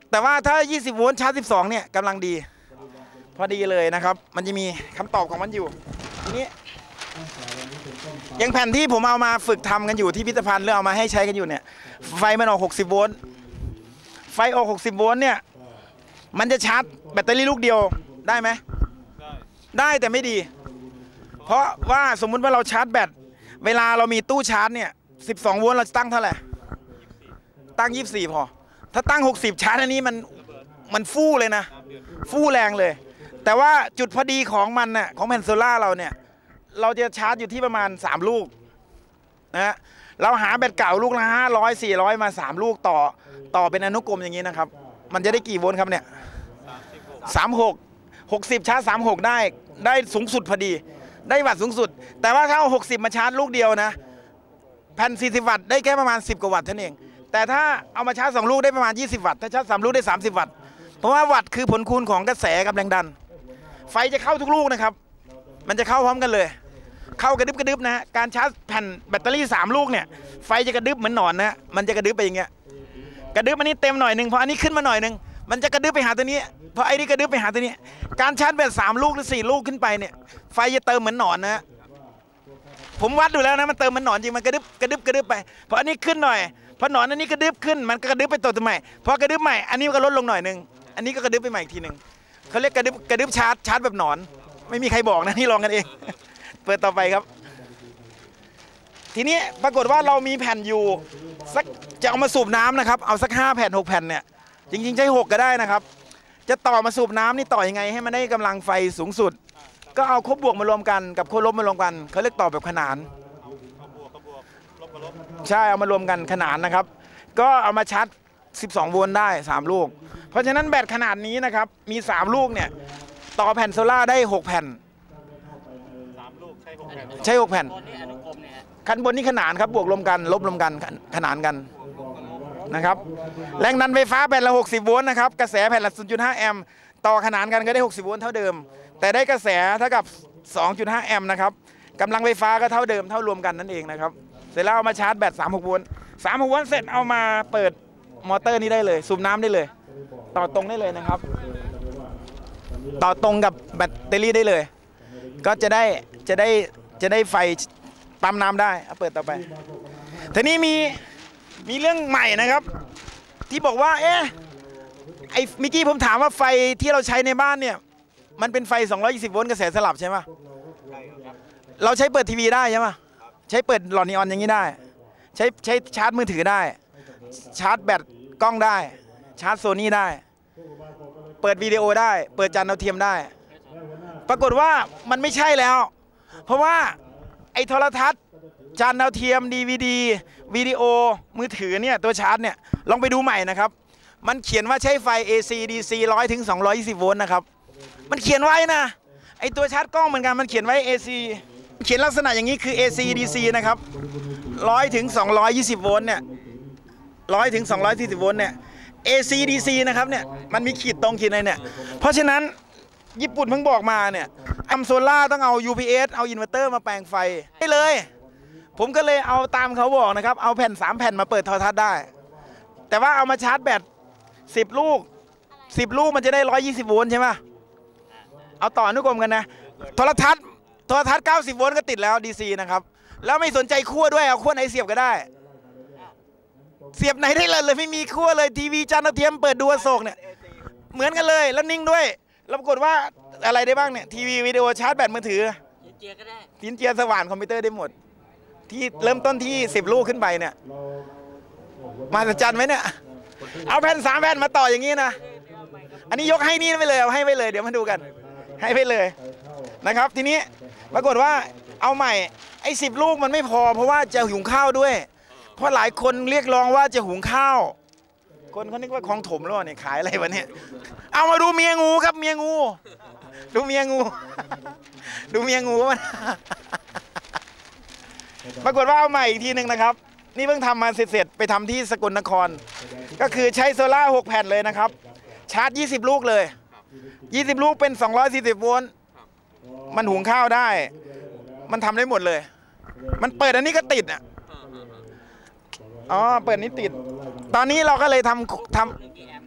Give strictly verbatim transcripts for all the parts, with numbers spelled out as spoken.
แต่ว่าถ้ายี่สิบโวลต์ชาร์จสิบสองเนี่ยกำลังดีพอดีเลยนะครับมันจะมีคำตอบของมันอยู่ทีนี้อย่างแผ่นที่ผมเอามาฝึกทำกันอยู่ที่พิพิธภัณฑ์หรือเอามาให้ใช้กันอยู่เนี่ยไฟมันออกหกสิบโวลต์ไฟออกหกสิบโวลต์เนี่ยมันจะชาร์จแบตเตอรี่ลูกเดียวได้ไหมได้แต่ไม่ดีเพราะว่าสมมุติว่าเราชาร์จแบตเวลาเรามีตู้ชาร์จเนี่ยสิบสองโวลต์เราตั้งเท่าไหร่ตั้งยี่สิบสี่พอถ้าตั้งหกสิบชาร์จอันนี้มันมันฟู่เลยนะฟู่แรงเลยแต่ว่าจุดพอดีของมันน่ะของแผ่นโซล่าเราเนี่ยเราจะชาร์จอยู่ที่ประมาณสามลูกนะเราหาแบตเก่าลูกละห้าร้อย สี่ร้อยมาสามลูกต่อต่อเป็นอนุกรมอย่างนี้นะครับมันจะได้กี่โวลต์ครับเนี่ยสามสิบหก หกสิบชาร์จสามสิบหกได้ได้สูงสุดพอดีได้วัตต์สูงสุดแต่ว่าถ้าเอาหกสิบมาชาร์จลูกเดียวนะแผ่นสี่สิบวัตต์ได้แค่ประมาณสิบกว่าวัตต์เท่านั้นเองแต่ถ้าเอามาชาร์จสองลูกได้ประมาณยี่สิบวัตต์ถ้าชาร์จสามลูกได้สามสิบวัตต์เพราะว่าวัตต์คือผลคูณของกระแสกับแรงดันไฟจะเข้าทุกลูกนะครับมันจะเข้าพร้อมกันเลยเข้ากระดึบกระดึบนะการชาร์จแผ่นแบตเตอรี่สามลูกเนี่ยไฟจะกระดึบเหมือนหนอนนะมันจะกระดึบไปอย่างเงี้ยกระดึบอันนี้เต็มหน่อยหนึ่งพออันนี้ขึ้นมาหน่อยหนึ่งมันจะกระดึบไปหาตัวนี้พอไอ้นี่กระดึบไปหาตัวนี้การชาร์จแบตสามลูกหรือสี่ลูกขึ้นไปเนี่ยไฟจะเติมเหมือนหนอนนะผมวัดดูแล้วนะมันเติมเหมือนหนอนจริงมันกระดึบกระดึบกระดึบไปพออันนี้ขึ้นหน่อยพอหนอนอันนี้กระดึบขึ้นมันก็กระดึบไปตัวตัวใหม่พอกระดึบใหม่อันนี้ก็ลดลงหน่อยหนึ่งอันนี้ก็กระดึบไปใหม่อีกทีหนึ่งเขาเรียกกระดึบกระดึบชาร์จชาร์จแบบหนอนไม่มีใครบอกนะนี่ลองกันเองเปิดต่อไปครับทีนี้ปรากฏว่าเรามีแผ่นอยู่สักจะเอามาสูบน้ำนะครับเอาสักห้าแผ่นหกแผ่นเนี่ยจริงๆใช้หกก็ได้นะครับจะต่อมาสูบน้ำนี่ต่อยังไงให้มันได้กำลังไฟสูงสุดก็เอาคบบวกมารวมกันกับคบลบมารวมกันเขาเรียกต่อแบบขนานใช่เอามารวมกันขนานนะครับก็เอามาชาร์จสิบสองโวลต์ได้สามลูกเพราะฉะนั้นแบตขนาดนี้นะครับมีสามลูกเนี่ยต่อแผ่นโซล่าได้หกแผ่นสามลูกใช้หกแผ่นใช้หกแผ่นขั้นบนนี่ขนานครับบวกรวมกันลบรวมกันขนานกันนะครับแรงดันไฟฟ้าแผ่นละหกสิบโวลต์นะครับกระแสแผ่นละ ศูนย์จุดห้า แอมป์ต่อขนานกันก็ได้หกสิบโวลต์เท่าเดิมแต่ได้กระแสเท่ากับ สองจุดห้า แอมป์นะครับกำลังไฟฟ้าก็เท่าเดิมเท่ารวมกันนั่นเองนะครับเสร็จแล้วเอามาชาร์จแบตสามสิบหกโวลต์สามสิบหกโวลต์เสร็จเอามาเปิดมอเตอร์นี้ได้เลยสูบน้ำได้เลยต่อตรงได้เลยนะครับต่อตรงกับแบตเตอรี่ได้เลยก็จะได้จะได้จะได้ไฟปั๊มน้ำได้เอาเปิดต่อไปทีนี้มีมีเรื่องใหม่นะครับที่บอกว่าเอ๊ะไอ้เมื่อกี้ผมถามว่าไฟที่เราใช้ในบ้านเนี่ยมันเป็นไฟสองร้อยยี่สิบโวลต์กระแสสลับใช่ไหมเราใช้เปิดทีวีได้ใช่ไหมใช้เปิดหลอดนีออนอย่างนี้ได้ใช้ใช้ชาร์จมือถือได้ชาร์จแบตกล้องได้ชาร์จโซนี่ได้เปิดวิดีโอได้เปิดจานดาวเทียมได้ปรากฏว่ามันไม่ใช่แล้วเพราะว่าไอ้โทรทัศน์จานดาวเทียม ดี วี ดี วิดีโอมือถือเนี่ยตัวชาร์จเนี่ยลองไปดูใหม่นะครับมันเขียนว่าใช้ไฟ เอ ซี ดี ซี หนึ่งร้อยถึงสองร้อยยี่สิบโวลต์นะครับมันเขียนไว้นะไอตัวชาร์จกล้องเหมือนกันมันเขียนไว้ เอ ซี เขียนลักษณะอย่างนี้คือ เอ ซี ดี ซี นะครับหนึ่งร้อยถึงสองร้อยยี่สิบโวลต์เนี่ยหนึ่งร้อยถึงสองร้อยสี่สิบโวลต์เนี่ย เอ ซี ดี ซี นะครับเนี่ยมันมีขีดตรงขีดอะไรเนี่ยเพราะฉะนั้นญี่ปุ่นเพิ่งบอกมาเนี่ยอัมโซล่าต้องเอา ยู พี เอส เอาอินเวอร์เตอร์มาแปลงไฟได้เลยผมก็เลยเอาตามเขาบอกนะครับเอาแผ่นสามแผ่นมาเปิดโทรทัศน์ได้แต่ว่าเอามาชาร์จแบตสิบลูกสิบลูกมันจะได้หนึ่งร้อยยี่สิบโวลต์ใช่ไหมเอาต่ออนุกรมกันนะโทรทัศน์โทรทัศน์เก้าสิบโวลต์ก็ติดแล้ว ดี ซี นะครับแล้วไม่สนใจขั้วด้วยเอาขั้วไหนเสียบก็ได้เสียบไหนได้เลยเลยไม่มีขั้วเลยทีวีจานดาวเทียมเปิดดูอโศกเนี่ยเหมือนกันเลยแล้วนิ่งด้วยแล้วปรากฏว่าอะไรได้บ้างเนี่ยทีวีวิดีโอชาร์จแบตมือถือพินเจียก็ได้พินเจียสว่านคอมพิวเตอร์ได้หมดที่เริ่มต้นที่สิบลูกขึ้นไปเนี่ยมาสัจจันไหมเนี่ยเอาแผ่นสามแผ่นมาต่ออย่างนี้นะอันนี้ยกให้นี่ไปเลยเอาให้ไปเลยเดี๋ยวมาดูกันให้ไปเลยนะครับทีนี้ปรากฏว่าเอาใหม่ไอ้สิบลูกมันไม่พอเพราะว่าจะหุงข้าวด้วยเพราะหลายคนเรียกร้องว่าจะหุงข้าวคนเขานึกว่าของถมแล้วเนี่ยขายอะไรวะเนี่ยเอามาดูเมียงูครับเมียงูดูเมียงูดูเมียงูมันปรากฏว่าเอาใหม่อีกทีหนึ่งนะครับนี่เพิ่งทำมาเสร็จๆไปทำที่สกลนครก็คือใช้โซล่าหกแผ่นเลยนะครับชาร์จยี่สิบลูกเลยยี่สิบลูกเป็นสองร้อยสี่สิบโวลต์มันหุงข้าวได้มันทำได้หมดเลยมันเปิดอันนี้ก็ติดอ่ะอ๋อเปิดนี้ติดตอนนี้เราก็เลยทำท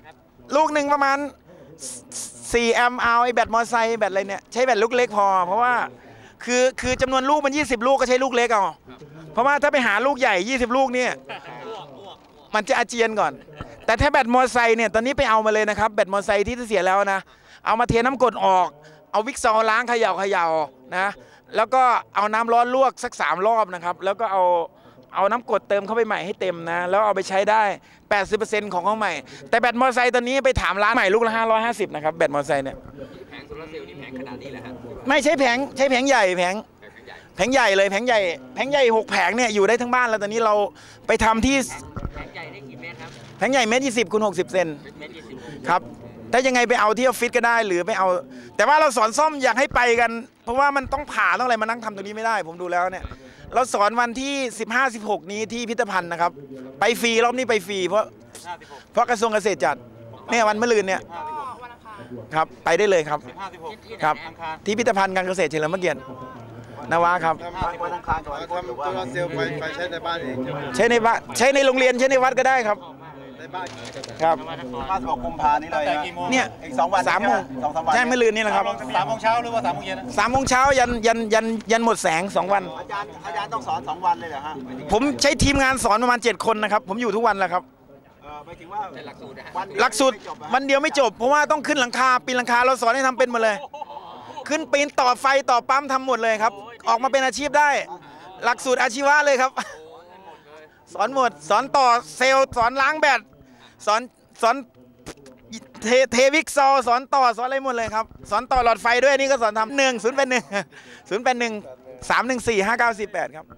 ลูกหนึ่งประมาณสี่แอมป์เอาไอ้แบตมอเตอร์ไซค์แบตอะไรเนี่ยใช้แบตลูกเล็กพอเพราะว่าคือคือจำนวนลูกมันยี่สิบลูกก็ใช้ลูกเล็กเอาเพราะว่าถ้าไปหาลูกใหญ่ยี่สิบลูกเนี่ยมันจะอาเจียนก่อนแต่ถ้าแบตมอเตอร์ไซค์เนี่ยตอนนี้ไปเอามาเลยนะครับแบตมอเตอร์ไซค์ที่เสียแล้วนะเอามาเทน้ำกรดออกเอาวิกซอลล้างเขย่าเขย่านะแล้วก็เอาน้ำร้อนลวกสักสามรอบนะครับแล้วก็เอาเอาน้ำกรดเติมเข้าไปใหม่ให้เต็มนะแล้วเอาไปใช้ได้ แปดสิบเปอร์เซ็นต์ ของของใหม่แต่แบตมอเตอร์ไซค์ตอนนี้ไปถามร้านใหม่ลูกละห้าร้อยห้าสิบนะครับแบตมอเตอร์ไซค์เนี่ยแผงโซลาร์เซลล์นี่แผงขนาดนี้แหละครับไม่ใช่แผงใช้แผงใหญ่แผงแผงใหญ่เลยแผงใหญ่แผงใหญ่หกแผงเนี่ยอยู่ได้ทั้งบ้านแล้วตอนนี้เราไปทำที่แผงใหญ่ได้กี่เมตรครับแผงใหญ่เมตรยี่สิบคูณหกสิบเซนครับถ้ายังไงไปเอาที่ออฟฟิศก็ได้หรือไปเอาแต่ว่าเราสอนซ่อมอยากให้ไปกันเพราะว่ามันต้องผ่าต้องอะไรมานั่งทำตรงนี้ไม่ได้ผมดูแล้วเนี่ยเราสอนวันที่สิบห้า สิบหกนี้ที่พิพิธภัณฑ์นะครับไปฟรีรอบนี้ไปฟรีเพราะเพราะกระทรวงเกษตรจัดเนี่ยวันมะรืนเนี่ยครับไปได้เลยครับครับที่พิพิธภัณฑ์การเกษตรเฉลิมพระเกียรตินวะครับวันอังคารก่อนทำโซลาร์เซลล์ไปใช้ในบ้านเองใช้ในบ้านใช้ในโรงเรียนใช้ในวัดก็ได้ครับในบ้านครับห้าสิบหกกุมภานี้เลยเนี่ยอีกสองวันสามโมงใช่มะรืนนี่แหละครับสามโมงเช้าหรือว่าสามโมงเย็นสามโมงเช้ายันยันยันยันหมดแสงสองวันอาจารย์อาจารย์ต้องสอนสองวันเลยเหรอฮะผมใช้ทีมงานสอนประมาณเจ็ดคนนะครับผมอยู่ทุกวันแหละครับหมายถึงว่าหลักสูตรหลักสูตรวันเดียวไม่จบเพราะว่าต้องขึ้นหลังคาปีนหลังคาเราสอนให้ทำเป็นหมดเลยขึ้นปีนต่อไฟต่อปั๊มทำหมดเลยครับออกมาเป็นอาชีพได้หลักสูตรอาชีวะเลยครับสอนหมดสอนต่อเซลล์สอนล้างแบตสอนสอนเทเทวิกซอสอนต่อสอนอะไรหมดเลยครับสอนต่อหลอดไฟด้วยนี่ก็สอนทำหนึ่งศูนย์เป็นหนึ่งศูนย์เป็นหนึ่งสามหนึ่งสี่ห้าเก้าสี่แปดครับ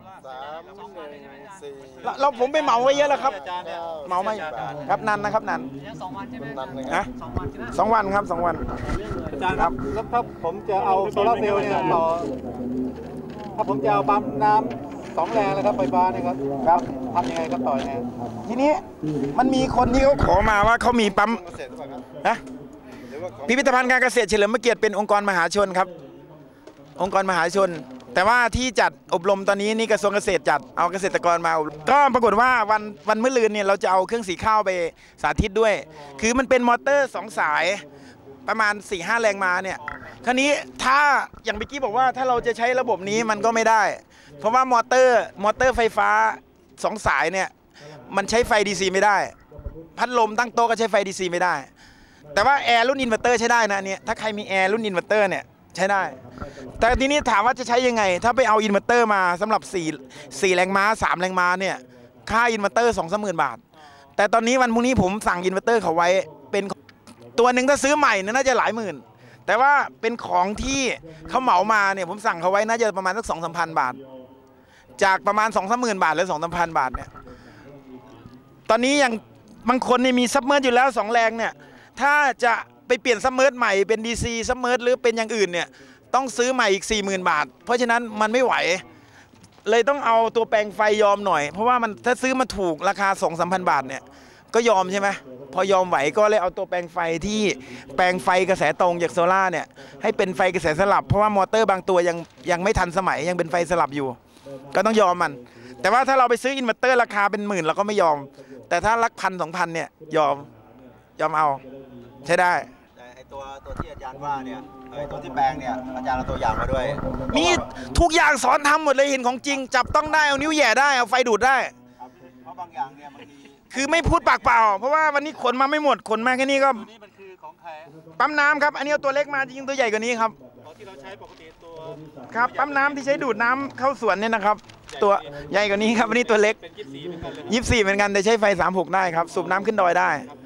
เราผมไปเหมาไว้เยอะแล้วครับเหมาไม่ครับนันนะครับนันสองวันใช่ไหมนะสองวันครับสองวันอาจารย์ครับแล้วถ้าผมจะเอาโซลาร์เซลล์เนี่ยต่อถ้าผมจะเอาปั๊มน้ำสองแรงเลยครับไฟฟ้าเนี่ยครับครับทำยังไงครับต่อยังไงทีนี้มันมีคนที่เขาขอมาว่าเขามีปั๊มนะพิพิธภัณฑ์การเกษตรเฉลิมพระเกียรติเป็นองค์กรมหาชนครับองค์กรมหาชนแต่ว่าที่จัดอบรมตอนนี้นี่กระทรวงเกษตรจัดเอาเกษตรกรมาก็ปรากฏว่าวันวันมื้อลืนเนี่ยเราจะเอาเครื่องสีข้าวไปสาธิตด้วยคือมันเป็นมอเตอร์สองสายประมาณ สี่ห้า แรงม้าเนี่ยคราวนี้ถ้าอย่างเมื่อกี้บอกว่าถ้าเราจะใช้ระบบนี้มันก็ไม่ได้เพราะว่ามอเตอร์มอเตอร์ไฟฟ้าสองสายเนี่ยมันใช้ไฟ ดี ซี ไม่ได้พัดลมตั้งโต๊ะก็ใช้ไฟ ดี ซี ไม่ได้แต่ว่าแอร์รุ่นอินเวอร์เตอร์ใช้ได้นะเนี่ยถ้าใครมีแอร์รุ่นอินเวอร์เตอร์เนี่ยใช้ได้แต่ทีนี้ถามว่าจะใช้ยังไงถ้าไปเอาอินเวอร์เตอร์มาสำหรับ4 4แรงม้าสามแรงม้าเนี่ยค่าอินเวอร์เตอร์ สองถึงสามหมื่น บาทแต่ตอนนี้วันพรุ่งนี้ผมสั่งอินเวอร์เตอร์เขาไว้เป็นตัวหนึ่งถ้าซื้อใหม่เนี่ยน่าจะหลายหมื่นแต่ว่าเป็นของที่เขาเหมามาเนี่ยผมสั่งเขาไว้น่าจะประมาณสักสองสามพันบาทจากประมาณสองสามหมื่นบาทหรือสองสามพันบาทเนี่ยตอนนี้อย่างบางคนเนี่ยมีซับเมอร์อยู่แล้วสองแรงเนี่ยถ้าจะไปเปลี่ยนซับเมอร์ใหม่เป็น ดี ซี ซับเมอร์หรือเป็นอย่างอื่นเนี่ยต้องซื้อใหม่อีก สี่หมื่น บาทเพราะฉะนั้นมันไม่ไหวเลยต้องเอาตัวแปลงไฟยอมหน่อยเพราะว่ามันถ้าซื้อมาถูกราคา สองถึงสามพัน บาทเนี่ยก็ยอมใช่ไหมพอยอมไหวก็เลยเอาตัวแปลงไฟที่แปลงไฟกระแสตรงจากโซล่าเนี่ยให้เป็นไฟกระแสสลับเพราะว่ามอเตอร์บางตัวยังยังไม่ทันสมัยยังเป็นไฟสลับอยู่ก็ต้องยอมมันแต่ว่าถ้าเราไปซื้ออินเวอร์เตอร์ราคาเป็นหมื่นเราก็ไม่ยอมแต่ถ้าลักพันสองพันเนี่ยยอมยอมเอาใช้ได้ไอตัวตัวที่อาจารย์ว่าเนี่ยไอตัวที่แปลงเนี่ยอาจารย์เอาตัวอย่างมาด้วยมีทุกอย่างสอนทำหมดเลยเห็นของจริงจับต้องได้เอานิ้วแย่ได้เอาไฟดูดได้เพราะบางอย่างเนี่ยบางทีคือไม่พูดปากเปล่าเพราะว่าวันนี้ขนมาไม่หมดขนมาแค่นี้ก็นี่มันคือของใครปั๊มน้ำครับอันนี้เอาตัวเล็กมาจริงตัวใหญ่กว่านี้ครับที่เราใช้ปกติตัวครับปั๊มน้ำที่ใช้ดูดน้ำเข้าสวนเนี่ยนะครับตัวใหญ่กว่านี้ครับอันนี้ตัวเล็กยี่สิบสี่เหมือนกันแต่ใช้ไฟสามสิบหกได้ครับสูบน้ำขึ้นดอยได้